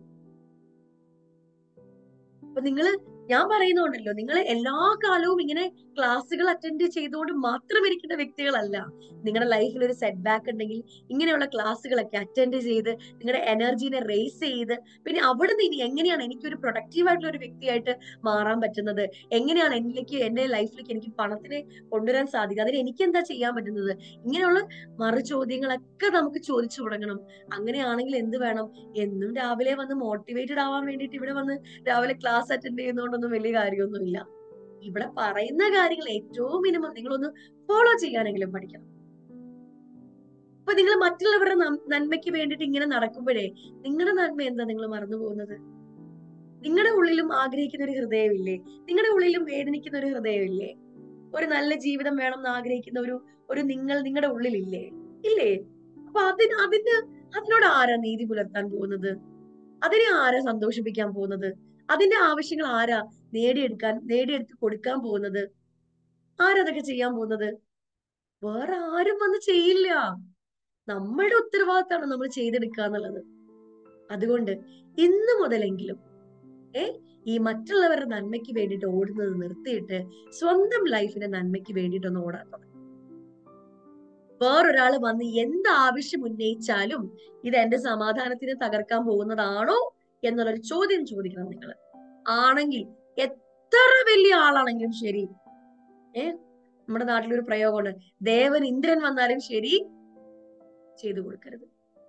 അപ്പൊ നിങ്ങള്, ഞാൻ പറയുന്നുണ്ടല്ലോ, നിങ്ങൾ എല്ലാ കാലവും ഇങ്ങനെ ക്ലാസ്സുകൾ അറ്റൻഡ് ചെയ്തുകൊണ്ട് മാത്രം ഇരിക്കേണ്ട വ്യക്തികളല്ല. നിങ്ങളുടെ ലൈഫിൽ ഒരു സെറ്റ് ബാക്ക് ഉണ്ടെങ്കിൽ ഇങ്ങനെയുള്ള ക്ലാസ്സുകളൊക്കെ അറ്റൻഡ് ചെയ്ത് നിങ്ങളുടെ എനർജീനെ റേസ് ചെയ്ത് പിന്നെ അവിടുന്ന് ഇനി എങ്ങനെയാണ് എനിക്കൊരു പ്രൊഡക്റ്റീവ് ആയിട്ടുള്ള ഒരു വ്യക്തിയായിട്ട് മാറാൻ പറ്റുന്നത്, എങ്ങനെയാണ് എന്നിലേക്ക്, എന്റെ ലൈഫിലേക്ക് എനിക്ക് പണത്തിനെ കൊണ്ടുവരാൻ സാധിക്കുക, അതിന് എനിക്ക് എന്താ ചെയ്യാൻ പറ്റുന്നത്, ഇങ്ങനെയുള്ള മറു ചോദ്യങ്ങളൊക്കെ നമുക്ക് ചോദിച്ചു തുടങ്ങണം. അങ്ങനെയാണെങ്കിൽ എന്ത് വേണം, എന്നും രാവിലെ വന്ന് മോട്ടിവേറ്റഡ് ആവാൻ വേണ്ടിയിട്ട് ഇവിടെ വന്ന് രാവിലെ ക്ലാസ് അറ്റൻഡ് ചെയ്യുന്നതുകൊണ്ടൊന്നും വലിയ കാര്യമൊന്നുമില്ല. ഇവിടെ പറയുന്ന കാര്യങ്ങൾ ഏറ്റവും മിനിമം നിങ്ങളൊന്ന് ഫോളോ ചെയ്യാനെങ്കിലും പഠിക്കണം. അപ്പൊ നിങ്ങൾ മറ്റുള്ളവരുടെ നന്മയ്ക്ക് വേണ്ടിയിട്ട് ഇങ്ങനെ നടക്കുമ്പോഴേ നിങ്ങളുടെ നന്മ എന്താ നിങ്ങൾ മറന്നു പോകുന്നത്? നിങ്ങളുടെ ഉള്ളിലും ആഗ്രഹിക്കുന്ന ഒരു ഹൃദയമില്ലേ? നിങ്ങളുടെ ഉള്ളിലും വേദനിക്കുന്ന ഒരു ഹൃദയമില്ലേ? ഒരു നല്ല ജീവിതം വേണം എന്ന് ആഗ്രഹിക്കുന്ന ഒരു ഒരു നിങ്ങൾ നിങ്ങളുടെ ഉള്ളിലില്ലേ? ഇല്ലേ? അപ്പൊ അതിന് അതിന് അതിനോട് ആരാ നീതി പുലർത്താൻ പോകുന്നത്? അതിനെ ആരാ സന്തോഷിപ്പിക്കാൻ പോകുന്നത്? അതിന്റെ ആവശ്യങ്ങൾ ആരാ നേടിയെടുക്കാൻ നേടിയെടുത്ത് കൊടുക്കാൻ പോകുന്നത്? ആരതൊക്കെ ചെയ്യാൻ പോകുന്നത്? വേറെ ആരും വന്ന് ചെയ്യില്ല. നമ്മളുടെ ഉത്തരവാദിത്തമാണ് നമ്മൾ ചെയ്തെടുക്കുക എന്നുള്ളത്. അതുകൊണ്ട് ഇന്ന് മുതലെങ്കിലും ഏ ഈ മറ്റുള്ളവരുടെ നന്മയ്ക്ക് വേണ്ടിയിട്ട് ഓടുന്നത് നിർത്തിയിട്ട് സ്വന്തം ലൈഫിന്റെ നന്മയ്ക്ക് വേണ്ടിയിട്ടൊന്ന് ഓടാൻ തുടങ്ങും. വേറൊരാള് വന്ന് എന്ത് ആവശ്യം ഉന്നയിച്ചാലും ഇത് എന്റെ സമാധാനത്തിന് തകർക്കാൻ പോകുന്നതാണോ എന്നുള്ളൊരു ചോദ്യം ചോദിക്കണം നിങ്ങൾ. ആണെങ്കിൽ എത്ര വലിയ ആളാണെങ്കിലും ശരി, ഏ നമ്മുടെ നാട്ടിലൊരു പ്രയോഗമുണ്ട്, ദേവൻ ഇന്ദ്രൻ വന്നാലും ശരി ചെയ്തു കൊടുക്കരുത്.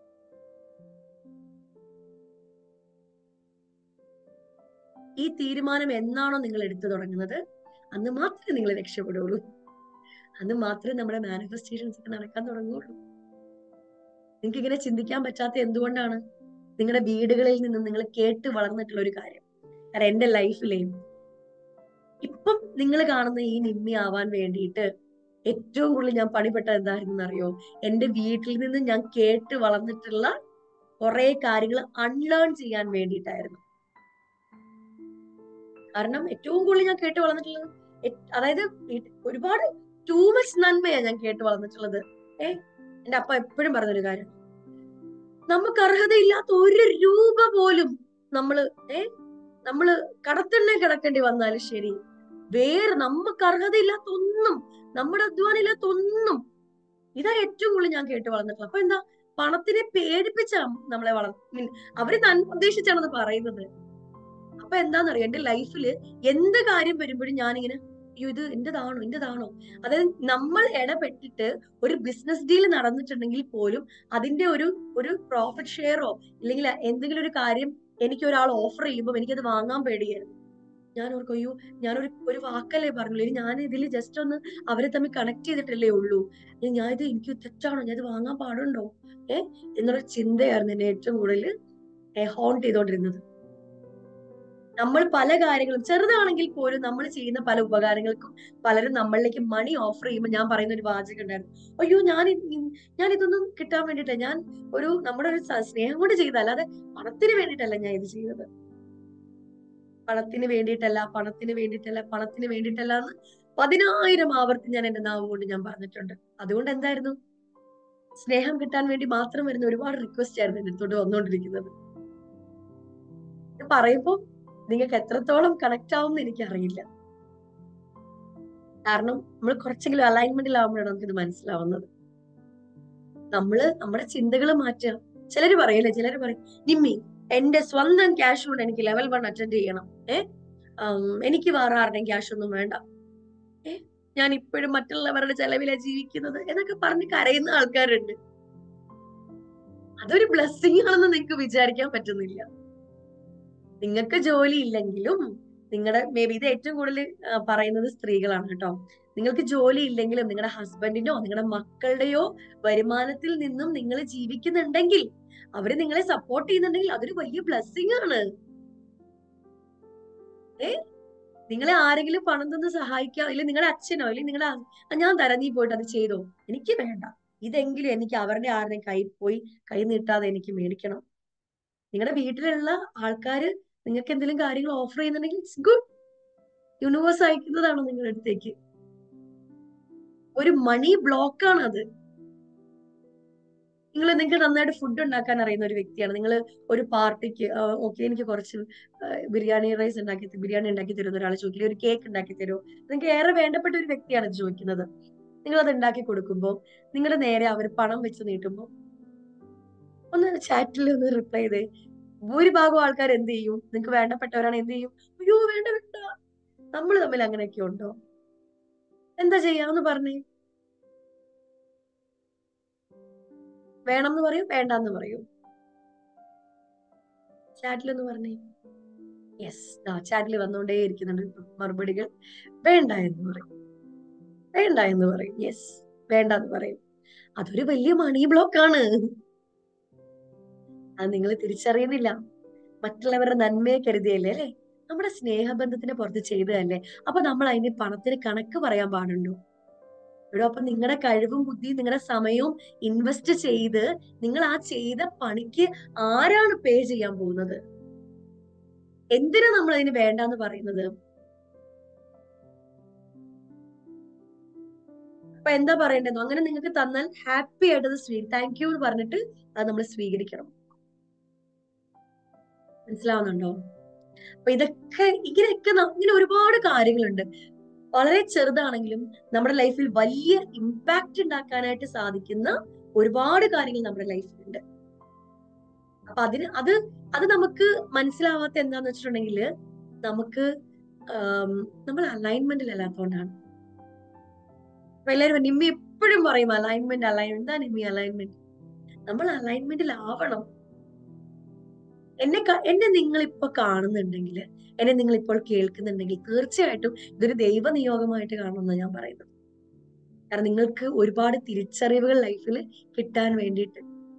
ഈ തീരുമാനം എന്നാണോ നിങ്ങൾ എടുത്തു തുടങ്ങുന്നത് അന്ന് മാത്രമേ നിങ്ങൾ രക്ഷപ്പെടുള്ളൂ. അന്ന് മാത്രമേ നമ്മുടെ മാനിഫെസ്റ്റേഷൻസ് ഒക്കെ നടക്കാൻ തുടങ്ങുള്ളൂ. നിങ്ങൾക്ക് ഇങ്ങനെ ചിന്തിക്കാൻ പറ്റാത്ത എന്തുകൊണ്ടാണ്? നിങ്ങളുടെ വീടുകളിൽ നിന്ന് നിങ്ങൾ കേട്ട് വളർന്നിട്ടുള്ള ഒരു കാര്യം. കാരണം എന്റെ ലൈഫിലെയും ഇപ്പം നിങ്ങൾ കാണുന്ന ഈ നിമ്മി ആവാൻ വേണ്ടിയിട്ട് ഏറ്റവും കൂടുതൽ ഞാൻ പണിപ്പെട്ടത് എന്തായിരുന്നു അറിയോ? എന്റെ വീട്ടിൽ നിന്ന് ഞാൻ കേട്ട് വളർന്നിട്ടുള്ള കുറെ കാര്യങ്ങൾ അൺലേൺ ചെയ്യാൻ വേണ്ടിയിട്ടായിരുന്നു. കാരണം ഏറ്റവും കൂടുതൽ ഞാൻ കേട്ട് വളർന്നിട്ടുള്ളത്, അതായത് ഒരുപാട് ടൂ മച്ച് നന്മയാ ഞാൻ കേട്ട് വളർന്നിട്ടുള്ളത്. ഏ എന്റെ അപ്പ എപ്പോഴും പറഞ്ഞൊരു കാര്യം, നമുക്ക് അർഹതയില്ലാത്ത ഒരു രൂപ പോലും നമ്മള് ഏ നമ്മള് കടത്തന്നെ കിടക്കേണ്ടി വന്നാലും ശരി, വേറെ നമുക്ക് അർഹതയില്ലാത്ത ഒന്നും, നമ്മുടെ അധ്വാനം ഇല്ലാത്ത ഒന്നും, ഇതാ ഏറ്റവും കൂടുതൽ ഞാൻ കേട്ട് വളർന്നിട്ടുള്ളത്. അപ്പൊ എന്താ, പണത്തിനെ പേടിപ്പിച്ചാ നമ്മളെ വളർ മീൻ അവര് നന്മ ഉദ്ദേശിച്ചാണെന്ന് പറയുന്നത്. അപ്പൊ എന്താന്നറിയോ, എന്റെ ലൈഫില് എന്ത് കാര്യം വരുമ്പോഴും ഞാനിങ്ങനെ അയ്യോ ഇത് എന്റേതാണോ എന്റേതാണോ അതായത് നമ്മൾ ഇടപെട്ടിട്ട് ഒരു ബിസിനസ് ഡീൽ നടന്നിട്ടുണ്ടെങ്കിൽ പോലും അതിന്റെ ഒരു ഒരു പ്രോഫിറ്റ് ഷെയറോ ഇല്ലെങ്കിൽ എന്തെങ്കിലും ഒരു കാര്യം എനിക്ക് ഒരാൾ ഓഫർ ചെയ്യുമ്പോൾ എനിക്കത് വാങ്ങാൻ പേടിയായിരുന്നു. ഞാൻ ഓർക്കും അയ്യോ ഞാനൊരു ഒരു വാക്കല്ലേ പറഞ്ഞുള്ളൂ, ഞാൻ ഇതിൽ ജസ്റ്റ് ഒന്ന് അവരെ തമ്മിൽ കണക്ട് ചെയ്തിട്ടല്ലേ ഉള്ളൂ, ഞാൻ ഇത് എനിക്ക് തെറ്റാണോ, ഞാൻ ഇത് വാങ്ങാൻ പാടുണ്ടോ ഏ എന്നൊരു ചിന്തയായിരുന്നു എന്നെ ഏറ്റവും കൂടുതൽ ഹോണ്ട് ചെയ്തോണ്ടിരുന്നത്. നമ്മൾ പല കാര്യങ്ങളും ചെറുതാണെങ്കിൽ പോലും നമ്മൾ ചെയ്യുന്ന പല ഉപകാരങ്ങൾക്കും പലരും നമ്മളിലേക്ക് മണി ഓഫർ ചെയ്യുമ്പോൾ ഞാൻ പറയുന്ന ഒരു വാചകം ഉണ്ടായിരുന്നു, അയ്യോ ഞാൻ ഞാൻ ഇതൊന്നും കിട്ടാൻ വേണ്ടിയിട്ടല്ല, ഞാൻ ഒരു നമ്മുടെ ഒരു സ്നേഹം കൊണ്ട് ചെയ്ത, അല്ലാതെ പണത്തിന് വേണ്ടിയിട്ടല്ല ഞാൻ ഇത് ചെയ്തത്, പണത്തിന് വേണ്ടിയിട്ടല്ല പണത്തിന് വേണ്ടിയിട്ടല്ല പണത്തിന് വേണ്ടിയിട്ടല്ല എന്ന് പതിനായിരം ആവർത്തി ഞാൻ എന്റെ നാവ് കൊണ്ട് ഞാൻ പറഞ്ഞിട്ടുണ്ട്. അതുകൊണ്ട് എന്തായിരുന്നു, സ്നേഹം കിട്ടാൻ വേണ്ടി മാത്രം വരുന്ന ഒരുപാട് റിക്വസ്റ്റ് ആയിരുന്നു എന്റെ അടുത്തോട്ട് വന്നുകൊണ്ടിരിക്കുന്നത്. പറയുമ്പോ നിങ്ങൾക്ക് എത്രത്തോളം കണക്ട് ആവും എന്ന് എനിക്കറിയില്ല. കാരണം നമ്മൾ കുറച്ചെങ്കിലും അലൈൻമെന്റിലാവുമ്പോഴാണ് നമുക്കിത് മനസ്സിലാവുന്നത്. നമ്മള് നമ്മുടെ ചിന്തകൾ മാറ്റുക. ചിലര് പറയല്ലേ, ചിലര് പറയും നിമ്മി എന്റെ സ്വന്തം ക്യാഷ് കൊണ്ട് എനിക്ക് ലെവൽ വൺ അറ്റൻഡ് ചെയ്യണം, ഏഹ് എനിക്ക് വേറെ ആരുടെയും ക്യാഷ് ഒന്നും വേണ്ട, ഏഹ് ഞാൻ ഇപ്പോഴും മറ്റുള്ളവരുടെ ചെലവിലാണ് ജീവിക്കുന്നത് എന്നൊക്കെ പറഞ്ഞ് കരയുന്ന ആൾക്കാരുണ്ട്. അതൊരു ബ്ലെസ്സിങ് ആണെന്ന് നിങ്ങൾക്ക് വിചാരിക്കാൻ പറ്റുന്നില്ല. നിങ്ങൾക്ക് ജോലി ഇല്ലെങ്കിലും നിങ്ങളുടെ മേ ബി ഇത് ഏറ്റവും കൂടുതൽ പറയുന്നത് സ്ത്രീകളാണ് കേട്ടോ. നിങ്ങൾക്ക് ജോലി ഇല്ലെങ്കിലും നിങ്ങളുടെ ഹസ്ബൻഡിനോ നിങ്ങളുടെ മക്കളുടെയോ വരുമാനത്തിൽ നിന്നും നിങ്ങൾ ജീവിക്കുന്നുണ്ടെങ്കിൽ, അവര് നിങ്ങളെ സപ്പോർട്ട് ചെയ്യുന്നുണ്ടെങ്കിൽ അതൊരു വലിയ ബ്ലെസ്സിങ് ആണ്. ഏ നിങ്ങളെ ആരെങ്കിലും പണം തന്ന് സഹായിക്കാം, ഇല്ലെങ്കിൽ നിങ്ങളുടെ അച്ഛനോ അല്ലെങ്കിൽ നിങ്ങളുടെ അ- ഞാൻ തരാം, നീ പോയിട്ട് അത് ചെയ്തോ, എനിക്ക് വേണ്ട, ഇതെങ്കിലും എനിക്ക് അവരുടെ ആരുടെയും കൈ പോയി കൈ നീട്ടാതെ എനിക്ക് മേടിക്കണം. നിങ്ങളുടെ വീട്ടിലുള്ള ആൾക്കാര് നിങ്ങൾക്ക് എന്തെങ്കിലും കാര്യങ്ങൾ ഓഫർ ചെയ്യുന്നുണ്ടെങ്കിൽ ഇറ്റ്സ് ഗുഡ്. യൂണിവേഴ്സ് അയക്കുന്നതാണ് നിങ്ങളുടെ അടുത്തേക്ക്. ഒരു മണി ബ്ലോക്കാണ് അത്. നിങ്ങൾ നിങ്ങൾക്ക് നന്നായിട്ട് ഫുഡ് ഉണ്ടാക്കാൻ അറിയുന്ന ഒരു വ്യക്തിയാണ്, നിങ്ങൾ ഒരു പാർട്ടിക്ക് ഓക്കെ എനിക്ക് കുറച്ച് ആ, ബിരിയാണി റൈസ് ഉണ്ടാക്കി ത- ബിരിയാണി ഉണ്ടാക്കി തരുന്ന ഒരാൾ ചോദിക്കില്ല, ഒരു കേക്ക് ഉണ്ടാക്കി തരുമോ, നിങ്ങൾക്ക് ഏറെ വേണ്ടപ്പെട്ട ഒരു വ്യക്തിയാണ് ഇത് ചോദിക്കുന്നത്. നിങ്ങൾ അത് ഉണ്ടാക്കി കൊടുക്കുമ്പോൾ നിങ്ങളുടെ നേരെ അവർ പണം വെച്ച് നീട്ടുമ്പോൾ ഒന്ന് ചാറ്റിൽ ഒന്ന് റിപ്ലൈ ചെയ്തേ. ഭൂരിഭാഗം ആൾക്കാർ എന്ത് ചെയ്യും? നിങ്ങൾക്ക് വേണ്ടപ്പെട്ടവരാണ്, എന്ത് ചെയ്യും? അയ്യോ വേണ്ട വേണ്ട. നമ്മൾ തമ്മിൽ അങ്ങനെയൊക്കെ ഉണ്ടോ? എന്താ ചെയ്യാന്ന് പറഞ്ഞേ. വേണം എന്ന് പറയും, വേണ്ടെന്ന് പറയും. ചാറ്റിലൊന്ന് പറഞ്ഞേ. യെസ്, ചാറ്റിൽ വന്നുകൊണ്ടേ ഇരിക്കുന്നുണ്ട് മറുപടികൾ. വേണ്ട എന്ന് പറയും, വേണ്ട എന്ന് പറയും, യെസ് വേണ്ട എന്ന് പറയും. അതൊരു വലിയ മണി ബ്ലോക്ക് ആണ്. അത് നിങ്ങൾ തിരിച്ചറിയുന്നില്ല. മറ്റുള്ളവരുടെ നന്മയെ കരുതിയല്ലേ അല്ലെ, നമ്മുടെ സ്നേഹബന്ധത്തിന് പുറത്ത് ചെയ്തതല്ലേ. അപ്പൊ നമ്മൾ അതിന് പണത്തിന് കണക്ക് പറയാൻ പാടുണ്ടോ? ഇവിടെ അപ്പൊ നിങ്ങളുടെ കഴിവും ബുദ്ധിയും നിങ്ങളുടെ സമയവും ഇൻവെസ്റ്റ് ചെയ്ത് നിങ്ങൾ ആ ചെയ്ത പണിക്ക് ആരാണ് പേ ചെയ്യാൻ പോകുന്നത്? എന്തിനാ നമ്മൾ അതിന് വേണ്ടാന്ന് പറയുന്നത്? അപ്പൊ എന്താ പറയേണ്ടത്? അങ്ങനെ നിങ്ങൾക്ക് തന്നാൽ ഹാപ്പി ആയിട്ട് അത് സ്വീ താങ്ക് യു എന്ന് പറഞ്ഞിട്ട് അത് നമ്മൾ സ്വീകരിക്കണം. മനസ്സിലാവുന്നുണ്ടോ? അപ്പൊ ഇതൊക്കെ ഇങ്ങനെയൊക്കെ ന- ഇങ്ങനെ ഒരുപാട് കാര്യങ്ങളുണ്ട്. വളരെ ചെറുതാണെങ്കിലും നമ്മുടെ ലൈഫിൽ വലിയ ഇമ്പാക്ട് ഉണ്ടാക്കാനായിട്ട് സാധിക്കുന്ന ഒരുപാട് കാര്യങ്ങൾ നമ്മുടെ ലൈഫിലുണ്ട്. അപ്പൊ അതിന് അത് അത് നമുക്ക് മനസ്സിലാവാത്ത എന്താന്ന് വെച്ചിട്ടുണ്ടെങ്കിൽ നമുക്ക് ആം, നമ്മൾ അലൈൻമെന്റിൽ അല്ലാത്തതുകൊണ്ടാണ്. അപ്പൊ എല്ലാവരും നിമ്മി എപ്പോഴും പറയും അലൈൻമെന്റ് അലൈൻമെന്റ്. എന്താ നിമ്മി അലൈൻമെന്റ്? നമ്മൾ അലൈൻമെന്റിൽ ആവണം. എന്നെ ക- എന്നെ നിങ്ങൾ ഇപ്പൊ കാണുന്നുണ്ടെങ്കിൽ, എന്നെ നിങ്ങൾ ഇപ്പോൾ കേൾക്കുന്നുണ്ടെങ്കിൽ തീർച്ചയായിട്ടും ഇതൊരു ദൈവ നിയോഗമായിട്ട് കാണുമെന്ന് ഞാൻ പറയുന്നത്. കാരണം നിങ്ങൾക്ക് ഒരുപാട് തിരിച്ചറിവുകൾ ലൈഫിൽ കിട്ടാൻ വേണ്ടിയിട്ട്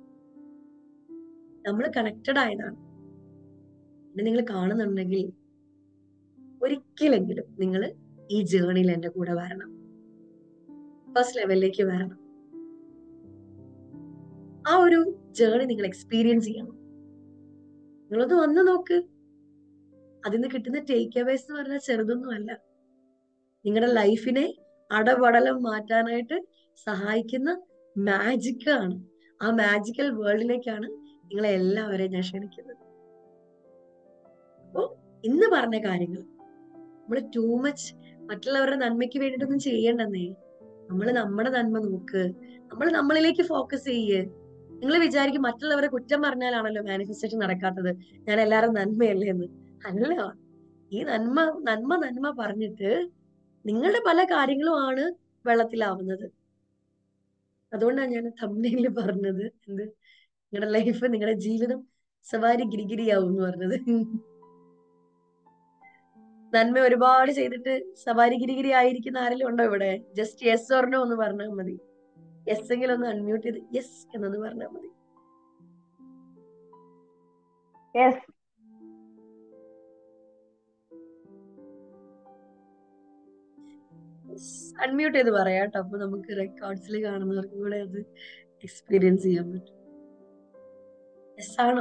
നമ്മൾ കണക്റ്റഡ് ആയതാണ്. എന്നെ നിങ്ങൾ കാണുന്നുണ്ടെങ്കിൽ ഒരിക്കലെങ്കിലും നിങ്ങൾ ഈ ജേർണിയിൽ എന്റെ കൂടെ വരണം, ഫസ്റ്റ് ലെവലിലേക്ക് വരണം. ആ ഒരു ജേർണി നിങ്ങൾ എക്സ്പീരിയൻസ് ചെയ്യണം. നിങ്ങളൊന്ന് വന്ന് നോക്ക്. അതിന് കിട്ടുന്ന ടേക്ക് അവേസ് എന്ന് പറഞ്ഞാൽ ചെറുതൊന്നും അല്ല. നിങ്ങളുടെ ലൈഫിനെ അടപടലം മാറ്റാനായിട്ട് സഹായിക്കുന്ന മാജിക് ആണ്. ആ മാജിക്കൽ വേൾഡിലേക്കാണ് നിങ്ങളെ എല്ലാവരെയും ഞാൻ ക്ഷണിക്കുന്നത്. അപ്പോ ഇന്ന് പറഞ്ഞ കാര്യങ്ങൾ നമ്മൾ ടൂ മച്ച് മറ്റുള്ളവരുടെ നന്മയ്ക്ക് വേണ്ടിയിട്ടൊന്നും ചെയ്യണ്ടെന്നേ. നമ്മൾ നമ്മുടെ നന്മ നോക്ക്, നമ്മൾ നമ്മളിലേക്ക് ഫോക്കസ് ചെയ്യ്. നിങ്ങൾ വിചാരിക്കും മറ്റുള്ളവരെ കുറ്റം പറഞ്ഞാലാണല്ലോ മാനിഫെസ്റ്റേഷൻ നടക്കാത്തത്, ഞാൻ എല്ലാവരും നന്മയല്ലേ എന്ന്. അല്ല, ഈ നന്മ നന്മ നന്മ പറഞ്ഞിട്ട് നിങ്ങളുടെ പല കാര്യങ്ങളും ആണ് വെള്ളത്തിലാവുന്നത്. അതുകൊണ്ടാണ് ഞാൻ തമ്മിലിൽ പറഞ്ഞത് എന്ത്, നിങ്ങളുടെ ലൈഫ് നിങ്ങളുടെ ജീവിതം സവാരി ഗിരിഗിരിയാവും എന്ന് പറഞ്ഞത്. നന്മ ഒരുപാട് ചെയ്തിട്ട് സവാരി ഗിരിഗിരി ആയിരിക്കുന്ന ആരെങ്കിലും ഉണ്ടോ ഇവിടെ? ജസ്റ്റ് യെസ് ഓർ നോ എന്ന് പറഞ്ഞാൽ മതി. യെസ് എങ്കിലും ഒന്ന് അൺമ്യൂട്ട് ചെയ്ത് യെസ് എന്നൊന്ന് പറഞ്ഞാൽ മതി. യെസ്. അൺമ്യൂട്ട് ചെയ്ത് പറയാം കേട്ടോ, അപ്പൊ നമുക്ക് റെക്കോർഡ്സിൽ കാണുന്നവർക്കും കൂടെ അത് എക്സ്പീരിയൻസ് ചെയ്യാൻ പറ്റും. യെസ് ആണോ?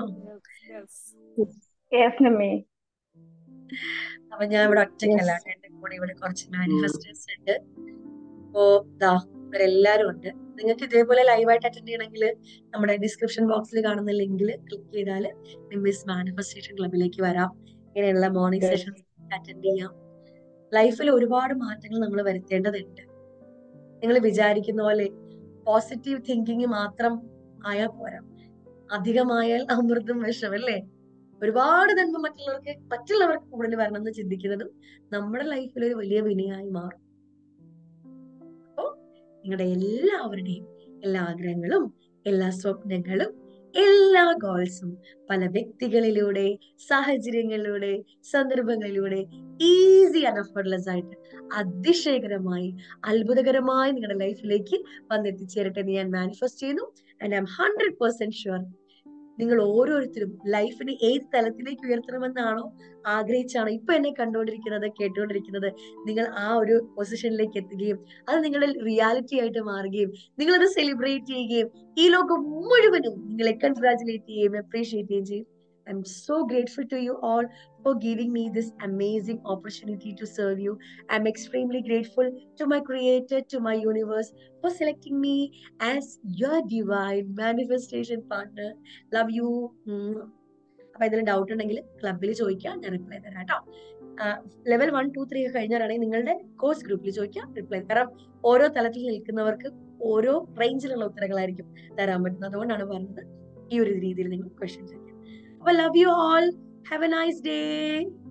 യെസ് നിമ്മി. അപ്പൊ ഞാൻ ഇവിടെ ഒറ്റയ്ക്കല്ല, യെസ്. എന്റെ കൂടെ ഇവിടെ കുറച്ച് മാനിഫെസ്റ്റേഴ്സ് ഉണ്ട്. അപ്പോ ദാ ഇവരെല്ലാരും ഉണ്ട്. നിങ്ങൾക്ക് ഇതേപോലെ ലൈവായിട്ട് അറ്റൻഡ് ചെയ്യണമെങ്കിൽ നമ്മുടെ ഡിസ്ക്രിപ്ഷൻ ബോക്സിൽ കാണുന്ന ലിങ്കിൽ ക്ലിക്ക് ചെയ്താൽ നിമ്മിസ് മാനിഫെസ്റ്റേഷൻ ക്ലബിലേക്ക് വരാം. ഇങ്ങനെയുള്ള മോർണിംഗ് സെഷൻസ് അറ്റൻഡ് ചെയ്യാം. ലൈഫിൽ ഒരുപാട് മാറ്റങ്ങൾ നമ്മൾ വരുത്തേണ്ടതുണ്ട്. നിങ്ങൾ വിചാരിക്കുന്ന പോലെ പോസിറ്റീവ് തിങ്കിങ് മാത്രം ആയാൽ പോരാ. അധികമായാൽ അമൃതും വിഷം അല്ലേ? ഒരുപാട് നന്മ മറ്റുള്ളവർക്ക് മറ്റുള്ളവർക്ക് കൂടുതൽ വരണം എന്ന് ചിന്തിക്കുന്നതും നമ്മുടെ ലൈഫിൽ ഒരു വലിയ വിനയായി മാറും. അപ്പോ നിങ്ങളുടെ എല്ലാവരുടെയും എല്ലാ ആഗ്രഹങ്ങളും എല്ലാ സ്വപ്നങ്ങളും എല്ലാ ഗോൾസും പല വ്യക്തികളിലൂടെ സാഹചര്യങ്ങളിലൂടെ സന്ദർഭങ്ങളിലൂടെ ഈസി ആൻഡ് എഫർട്ട്ലെസ് ആയിട്ട് അതിശയകരമായി അത്ഭുതകരമായി നിങ്ങളുടെ ലൈഫിലേക്ക് വന്നെത്തിച്ചേരട്ടെ എന്ന് ഞാൻ മാനിഫെസ്റ്റ് ചെയ്യുന്നു. And I'm hundred percent sure നിങ്ങൾ ഓരോരുത്തരും ലൈഫിനെ ഏത് തലത്തിലേക്ക് ഉയർത്തണമെന്നാണോ ആഗ്രഹിച്ചാണോ ഇപ്പൊ എന്നെ കണ്ടുകൊണ്ടിരിക്കുന്നത് കേട്ടുകൊണ്ടിരിക്കുന്നത്, നിങ്ങൾ ആ ഒരു പൊസിഷനിലേക്ക് എത്തുകയും അത് നിങ്ങളുടെ റിയാലിറ്റി ആയിട്ട് മാറുകയും നിങ്ങളത് സെലിബ്രേറ്റ് ചെയ്യുകയും ഈ ലോകം മുഴുവനും നിങ്ങളെ കൺഗ്രാറ്റുലേറ്റ് ചെയ്യുകയും അപ്രീഷിയേറ്റ് ചെയ്യുകയും ചെയ്യും. I'm so grateful to you all for giving me this amazing opportunity to serve you. I'm extremely grateful to my creator, to my universe for selecting me as your divine manifestation partner. Love you. ഉം. അപ്പൊ ഇതിൽ doubt ഉണ്ടെങ്കിൽ ക്ലബിൽ ചോദിക്കാം, ഞാൻ reply തരാം കേട്ടോ. Level one two three ഒക്കെ കഴിഞ്ഞവരാണെങ്കിൽ നിങ്ങളുടെ കോഴ്സ് ഗ്രൂപ്പിൽ ചോദിക്കാം, റിപ്ലൈ. കാരണം ഓരോ തലത്തിൽ നിൽക്കുന്നവർക്ക് ഓരോ റേഞ്ചിലുള്ള ഉത്തരങ്ങളായിരിക്കും തരാൻ പറ്റുന്നത്. അതുകൊണ്ടാണ് പറഞ്ഞത് ഈ ഒരു രീതിയിൽ നിങ്ങൾ ക്വസ്റ്റ്യൻ ചോദിക്കാം. അപ്പൊ love you all. Have a nice day.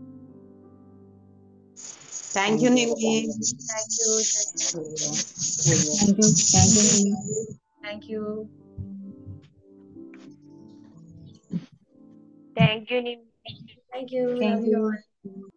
Thank you, Nimmi. Thank you. Thank you. Thank you. Thank you, Nimmi. Thank you. Thank you, Nimmi. Thank you. Thank Love you you. all.